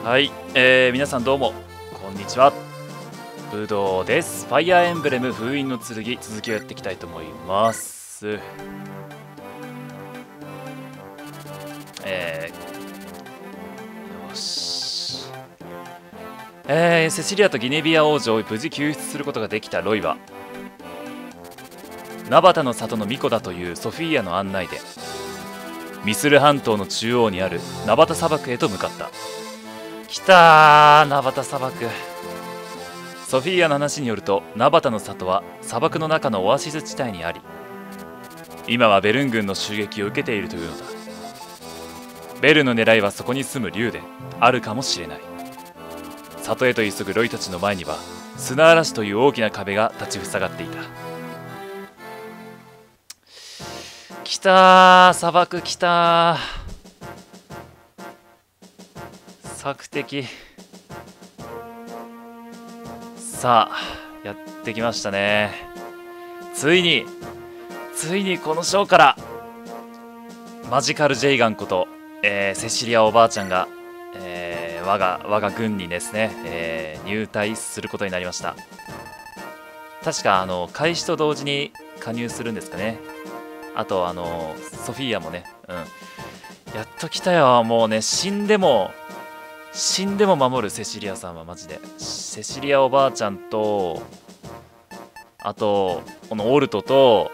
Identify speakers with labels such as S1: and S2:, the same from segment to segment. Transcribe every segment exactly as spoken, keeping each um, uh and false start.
S1: はい、えー、皆さんどうもこんにちは。ブドウです。ファイアーエンブレム封印の剣、続きをやっていきたいと思います。えー、よし、えー、セシリアとギネビア王女を無事救出することができたロイは、ナバタの里の巫女だというソフィーアの案内でミスル半島の中央にあるナバタ砂漠へと向かった。きたー、ナバタ砂漠。ソフィーアの話によると、ナバタの里は砂漠の中のオアシス地帯にあり、今はベルン軍の襲撃を受けているというのだ。ベルの狙いはそこに住む竜であるかもしれない。里へと急ぐロイたちの前には砂嵐という大きな壁が立ちふさがっていた。きたー、砂漠きたー。索敵。さあやってきましたね。ついについにこのショーからマジカル・ジェイガンこと、えー、セシリアおばあちゃんが、えー、我が我が軍にですね、えー、入隊することになりました。確かあの開始と同時に加入するんですかね。あとあのソフィーアもね、うん、やっと来たよ。もうね、死んでも死んでも守るセシリアさんはマジで。セシリアおばあちゃんと、あとこのオルトと、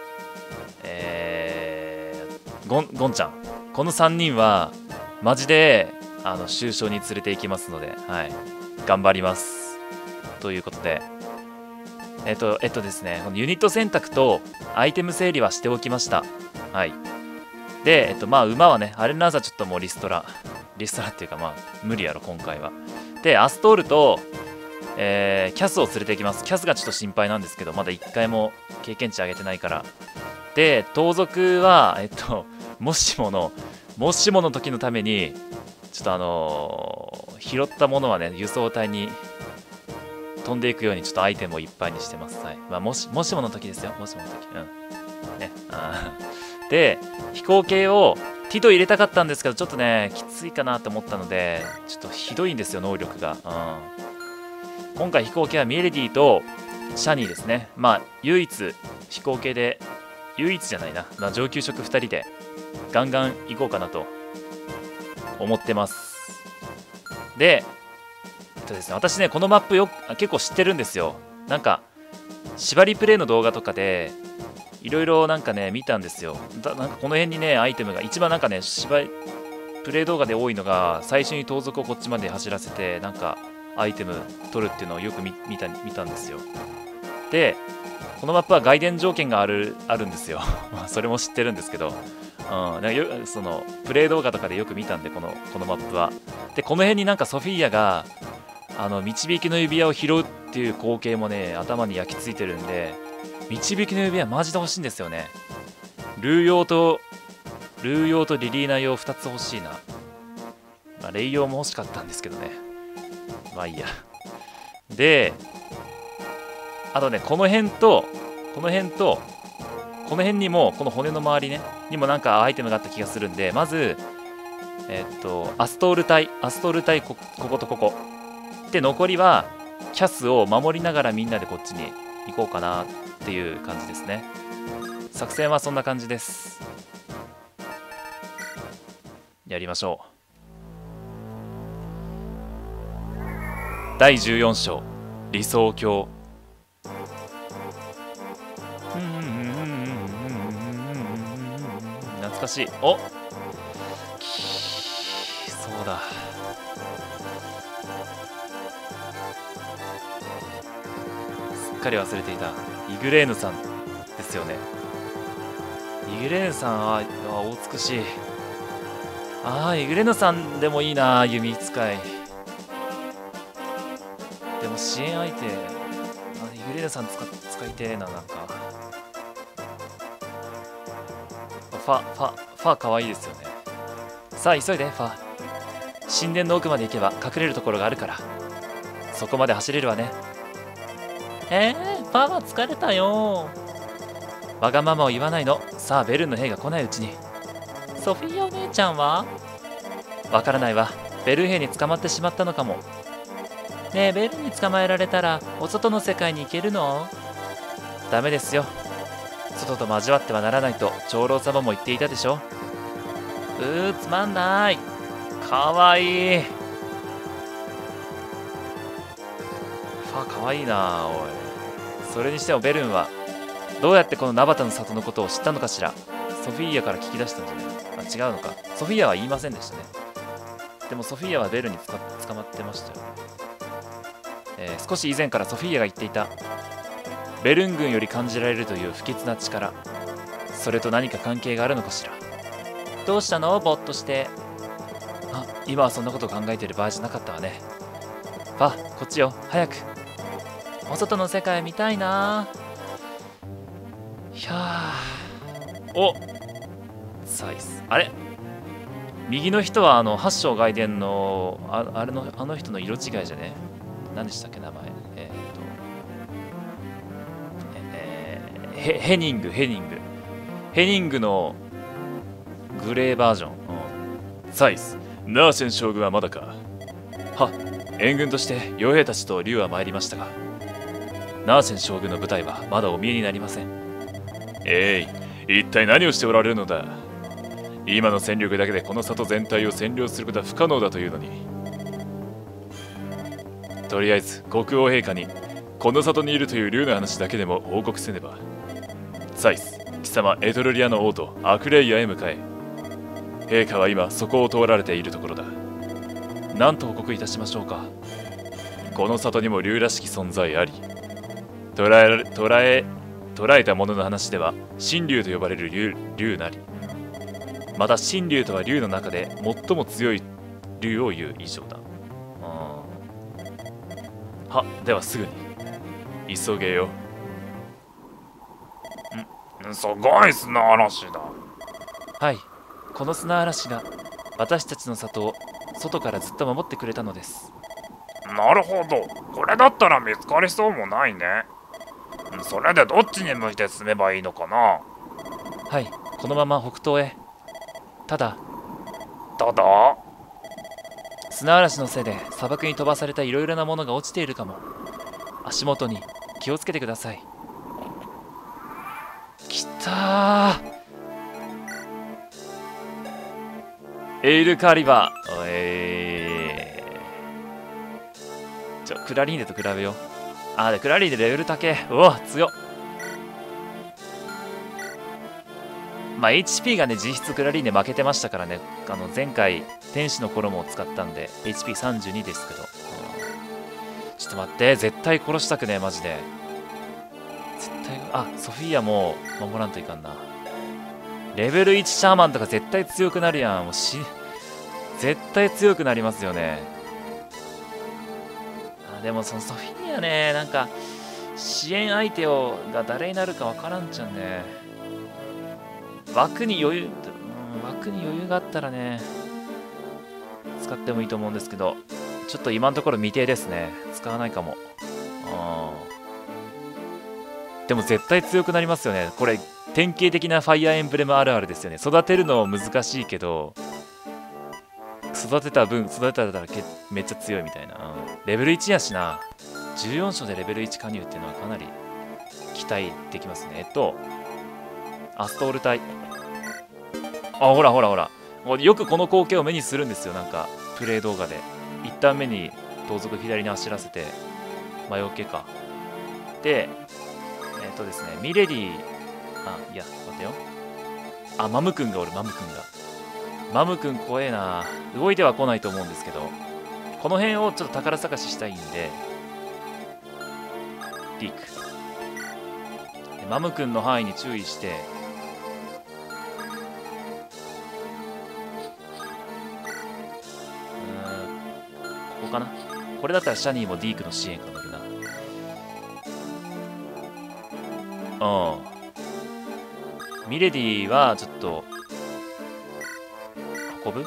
S1: えー、ゴンゴンちゃん、このさんにんはマジであの終章に連れて行きますので、はい、頑張りますということで、えっとえっとですねこのユニット選択とアイテム整理はしておきました。はい。で、えっとまあ馬はね、アレナーザちょっともうリストラリストラっていうかまあ無理やろ今回は。でアストールと、えー、キャスを連れていきます。キャスがちょっと心配なんですけど、まだいっかいも経験値上げてないから。で盗賊はえっともしものもしもの時のためにちょっとあのー、拾ったものはね輸送隊に飛んでいくようにちょっとアイテムをいっぱいにしてます。はい。まあ、もしもしもの時ですよ。もしもの時。うんね。あで飛行系をティド入れたかったんですけど、ちょっとねきついかなと思ったので、ちょっとひどいんですよ能力が。うん、今回飛行系はミエレディとシャニーですね。まあ唯一飛行系で唯一じゃないな、まあ、上級職ふたりでガンガン行こうかなと思ってます。でえっとですね、私ねこのマップよ結構知ってるんですよ。なんか縛りプレイの動画とかでいろいろなんかね見たんですよ。だなんかこの辺にねアイテムが一番なんかね芝居プレイ動画で多いのが、最初に盗賊をこっちまで走らせてなんかアイテム取るっていうのをよく 見, 見た見たんですよ。でこのマップは外伝条件があるあるんですよ。それも知ってるんですけど、うん、なんかよそのプレイ動画とかでよく見たんで、このこのマップは。でこの辺になんかソフィーアがあの導きの指輪を拾うっていう光景もね頭に焼き付いてるんで、導きの指輪マジで欲しいんですよね。ルー用とルー用とリリーナ用ふたつ欲しいな。まあ、レイ用も欲しかったんですけどね。まあいいや。であとねこの辺とこの辺とこの辺にも、この骨の周りねにもなんかアイテムがあった気がするんで、まずえっとアストール隊アストール隊 こ, こことここで、残りはキャスを守りながらみんなでこっちに行こうかなっていう感じですね。作戦はそんな感じです。やりましょう。だいじゅうよん章理想郷。懐かしい。おっそうだ、すっかり忘れていた。イグレーヌさんですよね。イグレーヌさんはお美しい。ああイグレーヌさんでもいいな、弓使い。でも支援相手、あイグレーヌさん使使いてえな。なんかファファファかわいいですよね。さあ急いでファ。神殿の奥まで行けば隠れるところがあるから、そこまで走れるわね。えー、ファは疲れたよ。わがままを言わないの。さあベルンの兵が来ないうちに。ソフィーお姉ちゃんはわからないわ。 ベル兵に捕まってしまったのかも。ねえ、ベルに捕まえられたらお外の世界に行けるの？ダメですよ。外と交わってはならないと長老様も言っていたでしょ。うー、つまんない。かわいい。ファかわいいな。おい、それにしてもベルンはどうやってこのナバタの里のことを知ったのかしら。ソフィーアから聞き出したんじゃない？あ、違うのか。ソフィーアは言いませんでしたね。でもソフィーアはベルにつか捕まってましたよ。えー、少し以前からソフィーアが言っていたベルン軍より感じられるという不吉な力、それと何か関係があるのかしら。どうしたの？ぼーっとして。あ、今はそんなことを考えている場合じゃなかったわね。ファ、こっちよ、早く。お外の世界見たいな。ひゃー。お、サイズ。あれ、右の人はあの八章外伝の あ, あれのあの人の色違いじゃね。何でしたっけ名前。えっ、ー、とえー、ヘヘニングヘニングヘニングのグレーバージョン、うん、サイズ。ナーシェン将軍はまだか。は、援軍として傭兵たちと竜は参りましたが、ナーシェン将軍の部隊はまだお見えになりません。えい、一体何をしておられるのだ。今の戦力だけでこの里全体を占領することは不可能だというのに。とりあえず国王陛下にこの里にいるという竜の話だけでも報告せねば。サイス、貴様エトルリアの王とアクレイアへ向かえ。陛下は今そこを通られているところだ。何と報告いたしましょうか。この里にも竜らしき存在あり、捕らえられ捕らえ捕らえた者の話では神竜と呼ばれる竜竜なり、また神竜とは竜の中で最も強い竜を言う以上だ。は、ではすぐに急げよ。
S2: ん、すごい砂嵐だ。
S1: はい、この砂嵐が私たちの里を外からずっと守ってくれたのです。
S2: なるほど、これだったら見つかりそうもないね。それでどっちに向いて進めばいいのかな。
S1: はい、このまま北東へ。ただ
S2: ただ
S1: 砂嵐のせいで砂漠に飛ばされたいろいろなものが落ちているかも。足元に気をつけてください。きたー、エイルカリバー。おえー、ちょクラリーネと比べよう。あー、でクラリーネレベル高え。うわ強っ。まあ エイチピー がね実質クラリーネ負けてましたからね。あの前回天使の衣を使ったんで エイチピーさんじゅうに ですけど、うん、ちょっと待って、絶対殺したくねえマジで。絶対、あ、ソフィーアも守らんといかんな。レベルいちシャーマンとか絶対強くなるやん。もうし絶対強くなりますよね。あ、でもそのソフィーアね、なんか支援相手をが誰になるかわからんじゃんね。枠に余裕、うん、枠に余裕があったらね使ってもいいと思うんですけど、ちょっと今のところ未定ですね。使わないかも。あ、でも絶対強くなりますよねこれ。典型的なファイアーエンブレムあるあるですよね。育てるの難しいけど育てた分育てたらけめっちゃ強いみたいな、うん、レベルいちやしな。じゅうよん章でレベルいち加入っていうのはかなり期待できますね。えっとアストール隊、あ、ほらほらほら、よくこの光景を目にするんですよ。なんかプレイ動画で一旦目に盗賊左に走らせて魔除けかで、えっとですねミレディ、あ、いや待てよ、あ、マムくんがおる。マムくんがマムくん怖えな。動いては来ないと思うんですけど、この辺をちょっと宝探ししたいんでリークでマムくんの範囲に注意して、ここかな。これだったらシャニーもディークの支援かもな。うん。ミレディはちょっと運ぶ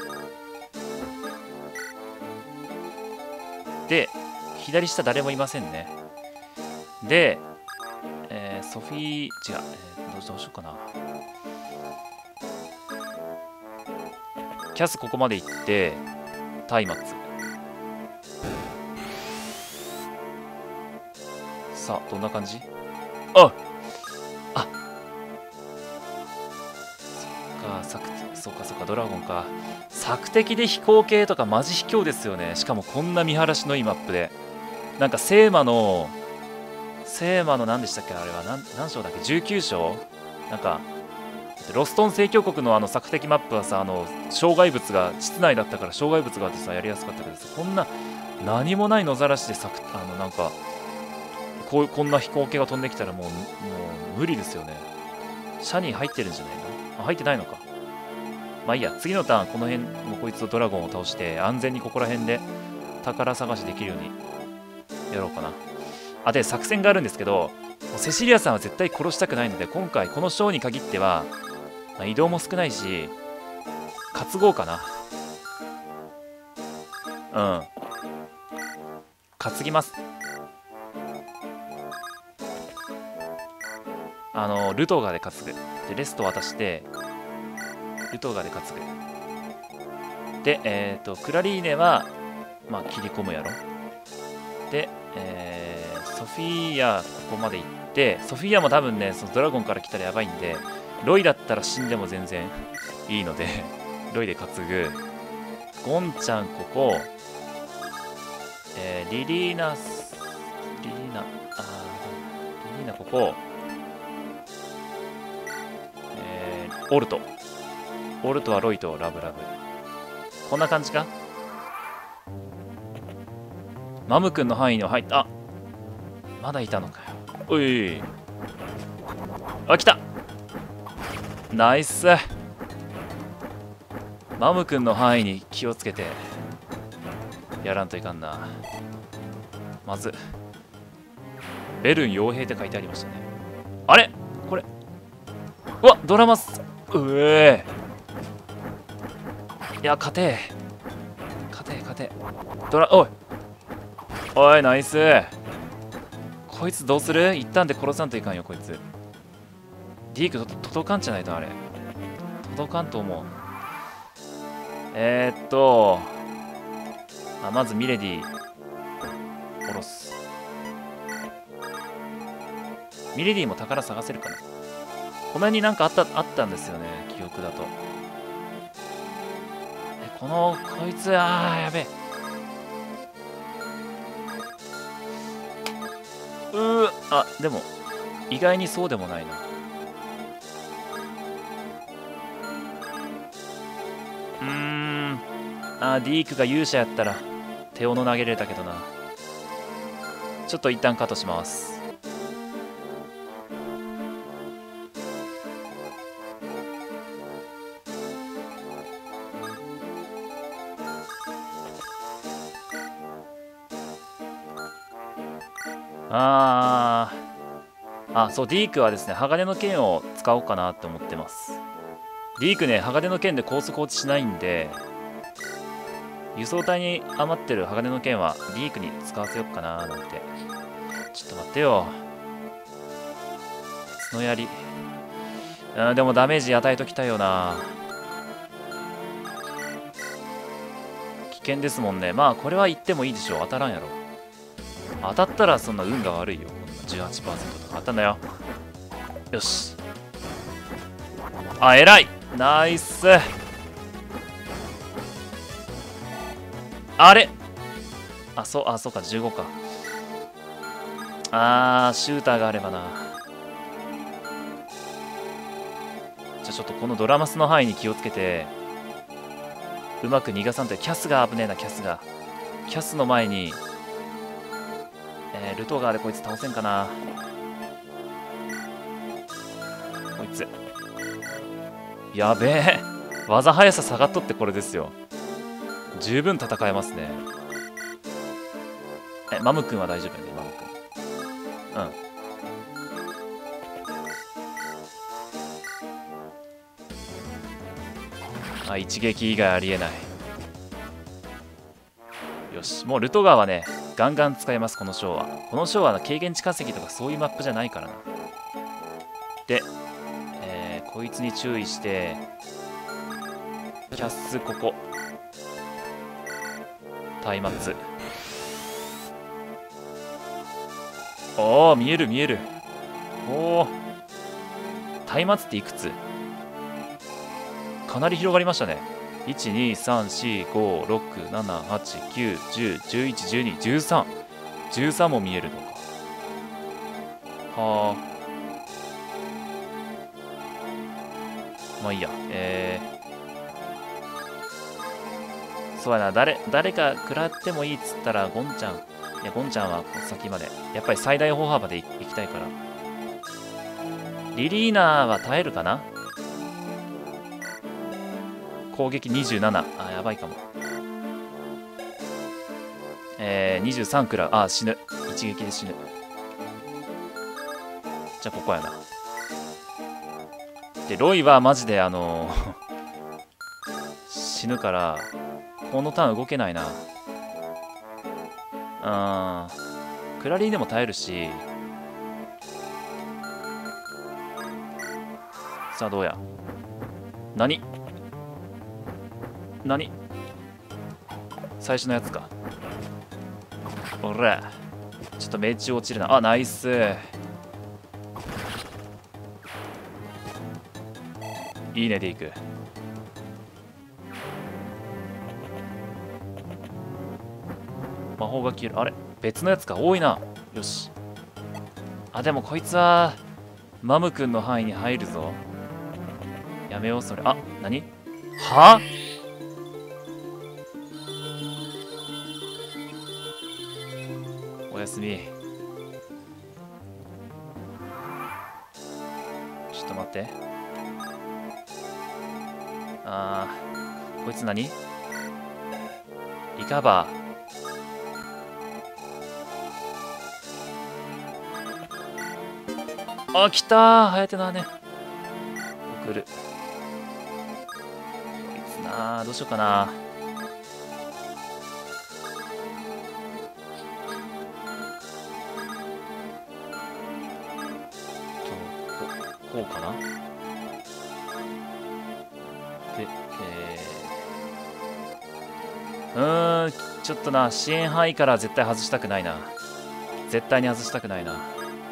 S1: で、左下誰もいませんね。で、えー、ソフィー、違う、えー、どうしどうしようかな。キャスここまで行って、 松明。さあどんな感じ？ああそっか、そうかそうか、ドラゴンか。索敵で飛行系とかマジ卑怯ですよね。しかもこんな見晴らしのいいマップで、なんか聖魔の聖魔の何でしたっけ、あれは何何章だっけ、じゅうきゅう章。なんかロストン正教国のあの索敵マップはさ、あの障害物が室内だったから障害物があってさやりやすかったけどさ、こんな何もない野ざらしでさ、あのなんかこうこんな飛行系が飛んできたらもうもう無理ですよね。シャニー入ってるんじゃないの？あ、入ってないのか。まあいいや、次のターンこの辺もこいつとドラゴンを倒して安全にここら辺で宝探しできるようにやろうかな。あ、で作戦があるんですけど、セシリアさんは絶対殺したくないので、今回この章に限っては、まあ、移動も少ないし担ごうかな。うん担ぎます。あのルトーガーで担ぐ。でレスト渡してルトーガーで担ぐ。でえっ、ー、とクラリーネはまあ切り込むやろ。で、えー、ソフィーヤここまで行って、ソフィーヤも多分ねそのドラゴンから来たらやばいんで、ロイだったら死んでも全然いいのでロイで担ぐ。ゴンちゃんここ、えー、リリーナリリーナあリリーナここ、えー、オルトオルトはロイとラブラブ、こんな感じか。マム君の範囲には入った。あ、まだいたのかよ。おい、あ、来た。ナイス。マム君の範囲に気をつけてやらんといかんな。まずベルン傭兵って書いてありましたね。あれこれ、うわドラマス、うえー、いや勝て勝て勝てドラ、おいおいナイス。こいつどうする？一旦で殺さんといかんよこいつ。ディークと届かんじゃないと、あれ届かんと思う。えー、っとあまずミレディ下ろす。ミレディも宝探せるかな。この辺になんかあったあったんですよね、記憶だと。えこのこいつ、あーやべえ、うー、あでも意外にそうでもないな。うーん、あディークが勇者やったら手斧投げれたけどな。ちょっと一旦カットします。あーあ、そう、ディークはですね、鋼の剣を使おうかなって思ってます。ディークね、鋼の剣で高速落ちしないんで、輸送隊に余ってる鋼の剣はディークに使わせよっかななんて。ちょっと待ってよ。角槍。うん、でもダメージ与えときたいよな。危険ですもんね。まあ、これは言ってもいいでしょう。当たらんやろ。当たったらそんな運が悪いよ。じゅうはちパーセント とか当たんだよ。よし。あ、偉いナイス。あれあ、そう、あ、そうか、じゅうごか。あー、シューターがあればな。じゃあちょっとこのドラマスの範囲に気をつけて、うまく逃がさんと。キャスが危ねえな、キャスが。キャスの前に、えー、ルトガーでこいつ倒せんかな。こいつ。やべえ。技速さ下がっとってこれですよ。十分戦えますね。え、マム君は大丈夫やね、マム君。うん。あ、一撃以外ありえない。よし、もうルトガーはね、ガンガン使えます、この章は。この章は軽減地下石とかそういうマップじゃないからな。で、えー、こいつに注意して、キャッスここ。 松明。おお、見える見える。おお、松明っていくつ？かなり広がりましたね。いち、に、さん、よん、ご、ろく、なな、はち、きゅう、じゅう、じゅういち、じゅうに、じゅうさん。じゅうさんも見えるのか。はあ。まあいいや。えー、そうやな、誰、誰か食らってもいいっつったら、ゴンちゃん。いや、ゴンちゃんは先まで。やっぱり最大歩幅で行きたいから。リリーナは耐えるかな？攻撃にじゅうなな。あ、やばいかも。えー、にじゅうさん食らう。あ、死ぬ。一撃で死ぬ。じゃあ、ここやな。で、ロイはマジで、あのー、死ぬから、このターン動けないな。うーん。クラリーでも耐えるし。さあ、どうや。何何最初のやつか。おら。ちょっと命中落ちるな。あ、ナイス。いいねでいく。魔法が消える。あれ別のやつか。多いな。よし。あ、でもこいつはマム君の範囲に入るぞ。やめようそれ。あ、何？は？おやすみ。ちょっと待って。あー、こいつ何？リカバー。あ、来たー。はやてなね。送る。こいつなー、どうしようかな。こうかな。で、えー、うーん、ちょっとな、支援範囲から絶対外したくないな。絶対に外したくないな。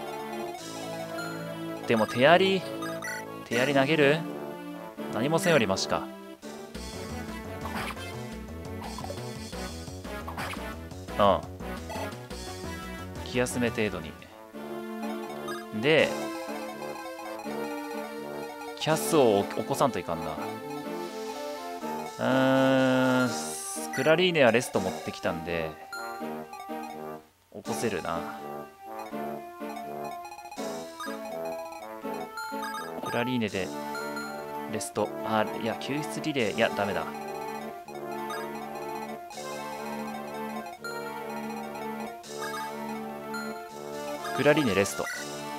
S1: でも手槍、手槍投げる？何もせんよりマシか。うん。気休め程度に。で、キャスを起こさんといかんな。うーん、クラリーネはレスト持ってきたんで、起こせるな。クラリーネでレスト。あ、いや、救出リレー。いや、ダメだ。クラリーネレスト。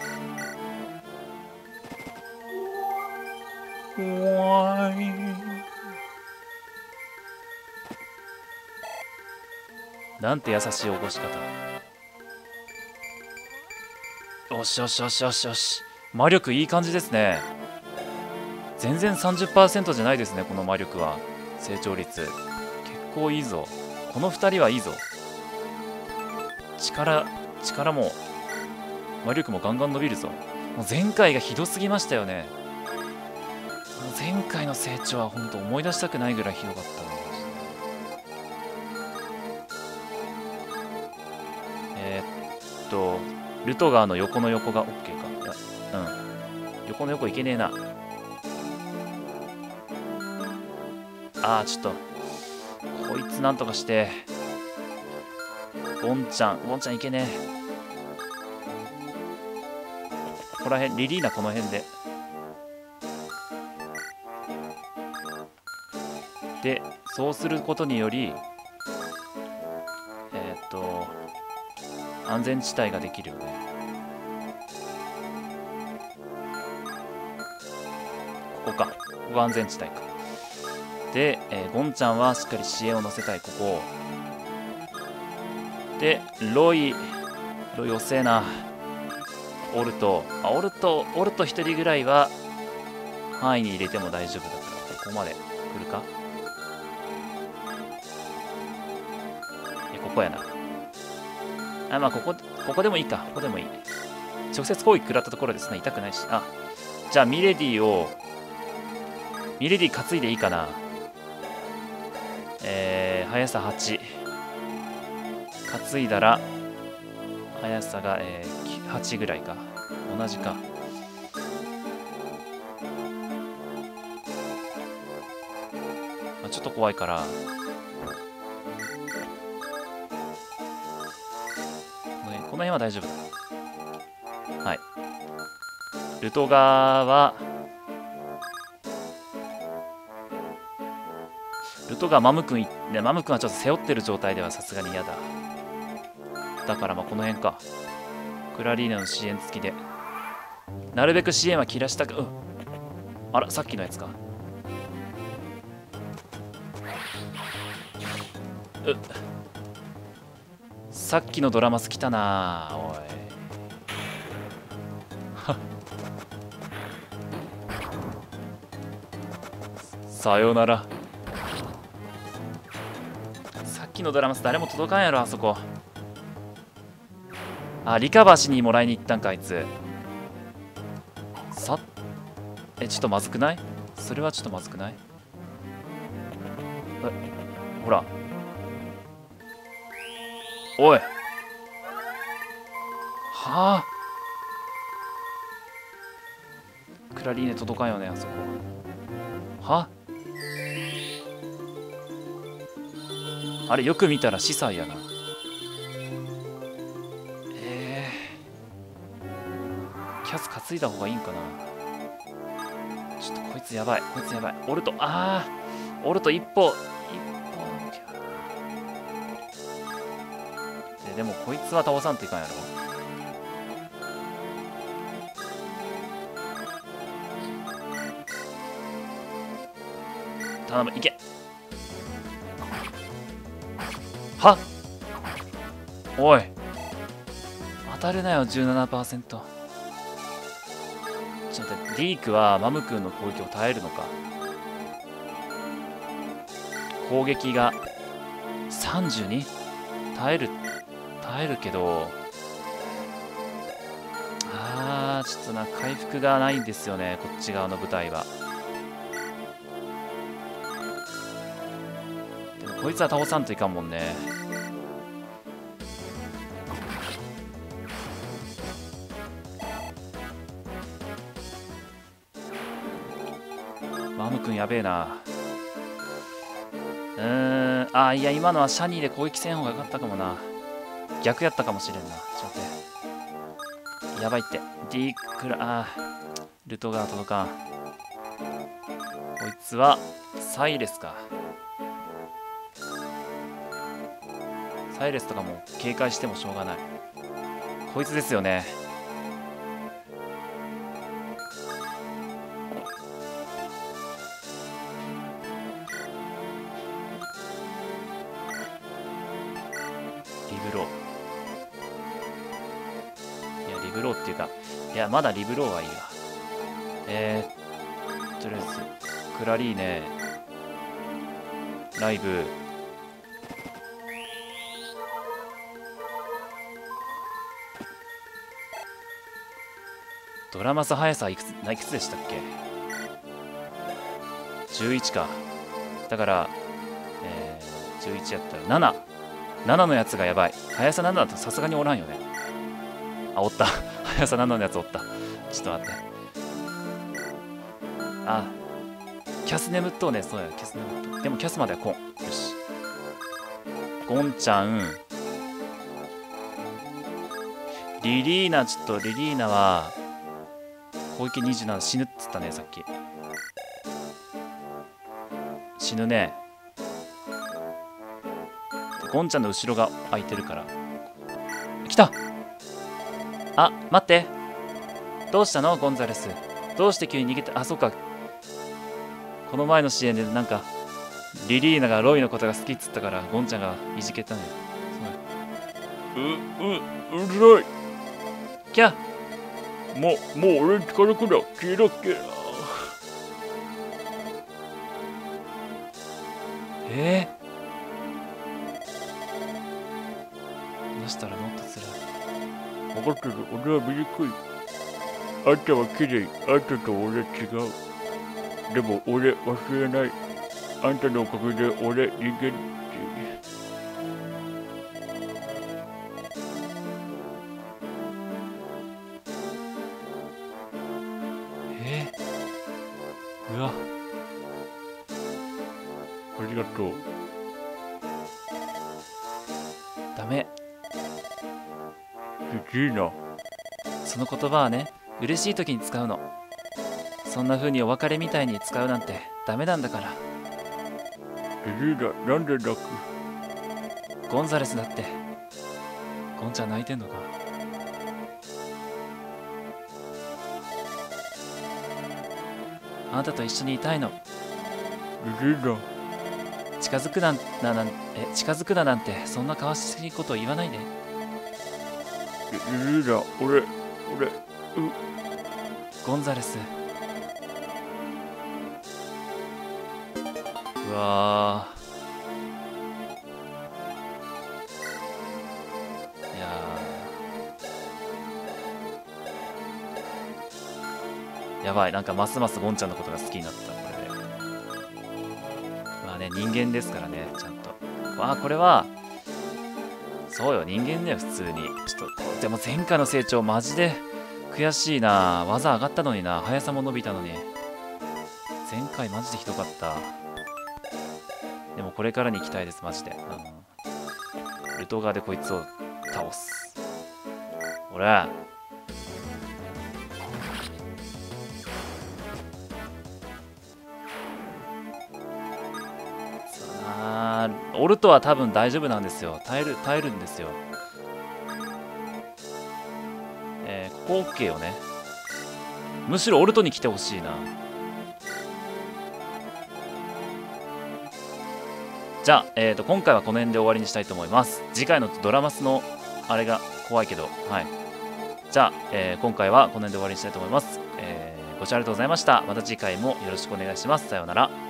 S1: なんて優しい起こし方。よしよしよしよしよし。魔力いい感じですね。全然 さんじゅっパーセント じゃないですね、この魔力は。成長率。結構いいぞ。このふたりはいいぞ。力、力も、魔力もガンガン伸びるぞ。もう前回がひどすぎましたよね。もう前回の成長は本当思い出したくないぐらいひどかったの。えー、っと、ルトガーの横の横が OK か。いや、うん。横の横いけねえな。あー、ちょっと、こいつなんとかして。ゴンちゃん、ゴンちゃんいけねえ。ここら辺、リリーナこの辺で。で、そうすることにより、えー、っと、安全地帯ができるよね。ここか。ここが安全地帯か。で、えー、ゴンちゃんはしっかり支援を乗せたい、ここ。で、ロイ、ロイ遅えな。オルト、あ、オルト、オルト一人ぐらいは範囲に入れても大丈夫だから、ここまで来るか。 ここやな。あ、まあここ、ここでもいいか。ここでもいい。直接攻撃食らったところですね。痛くないし。あ、じゃあミレディを、ミレディ担いでいいかな。えー、速さはち。担いだら、速さが、えー、はちぐらいか。同じか。まあ、ちょっと怖いから、この辺は大丈夫だ。はい。ルトガーは、ルトガーマム君い、ね、マム君はちょっと背負ってる状態ではさすがに嫌だ。だからまあこの辺か。クラリーナの支援付きで。なるべく支援は切らしたく、うん。あら、さっきのやつか。うさっきのドラマス来たなおい。さようなら。さっきのドラマス誰も届かんやろ、あそこ。あ、リカバーしにもらいに行ったんか、あいつ。さえ、ちょっとまずくない？それはちょっとまずくない？え、ほら。おい。はあ。クラリーネ届かんよね、あそこ。はあれ、よく見たら司祭やな。えー、キャス担いだ方がいいんかな。ちょっとこいつやばい、こいつやばい。オルト、ああ、オルト一歩、一歩。で、でもこいつは倒さんといかんやろ。頼む、いけ。はっ、おい、当たるなよ。 じゅうななパーセント。 ちょっと待って、ディークはマム君の攻撃を耐えるのか。攻撃が さんじゅうに？ 耐える耐えるけど、あーちょっとな、回復がないんですよね、こっち側の部隊は。でもこいつは倒さんといかんもんね。マム君やべえな。うーん、あーいや、今のはシャニーで攻撃せん方がよかったかもな。逆やったかもしれんな。ちょっと待って、やばいって。ディークラ、あールトガー届かん。こいつはサイレスか。サイレスとかも警戒してもしょうがない。こいつですよね。リブロー。いや、リブローっていうか、いや、まだリブローはいいわ。えー、とりあえず、クラリーネ、ライブ、ドラマス速さいくつ、いくつでしたっけ？ じゅういち か。だから、えー、じゅういちやったらなな。ななのやつがやばい。速さななだとさすがにおらんよね。あ、おった。速さななのやつおった。ちょっと待って。あ、キャス眠っとうね。そうや、キャス眠っとう。でもキャスまではコン。よし。ゴンちゃん。リリーナ、ちょっとリリーナは、攻撃にじゅうなな死ぬっつったね、さっき。死ぬね。ゴンちゃんの後ろが空いてるから。来た！あ、待って。どうしたのゴンザレス。どうして急に逃げた？あ、そうか。この前の支援でなんか、リリーナがロイのことが好きっつったから、ゴンちゃんがいじけたね。う、う、うるい。キャもう、もう俺に近づくな。消えろっけ。えー、 うしたらもっと辛い。
S3: 分かってる。俺は醜い。あんたは綺麗。あんたと俺違う。でも俺忘れない。あんたのおかげで俺人間って。
S1: えー、うわ、
S3: ありがとう。
S1: ダメ。
S3: きついな。
S1: その言葉はね、嬉しい時に使うの。そんな風にお別れみたいに使うなんてダメなんだから。
S3: きついな。なんで泣く？
S1: ゴンザレスだって。ゴンちゃん泣いてんのか？あなたと一緒にいたいの。
S3: きついな。
S1: 近づくなんななんえ近づくななんてそんなかわしいこと言わないで。
S3: きついな。俺、俺、う、
S1: ゴンザレス。うわー、いやー、やばい。なんかますますゴンちゃんのことが好きになった。これでまあね、人間ですからね、ちゃんと。わあ、これはそうよ、人間だよ、普通に。ちょっとでも前回の成長マジで悔しいな。技上がったのにな。速さも伸びたのに。前回マジでひどかった。でもこれからに期待です、マジで。うん、ルトガーでこいつを倒す。ほら、あー、オルトは多分大丈夫なんですよ。耐える耐えるんですよ。えー、ここ OK よね。むしろオルトに来てほしいな。じゃあ、えーと、今回はこの辺で終わりにしたいと思います。次回のドラマスのあれが怖いけど、はい。じゃあ、えー今回はこの辺で終わりにしたいと思います。えーご視聴ありがとうございました。また次回もよろしくお願いします。さようなら。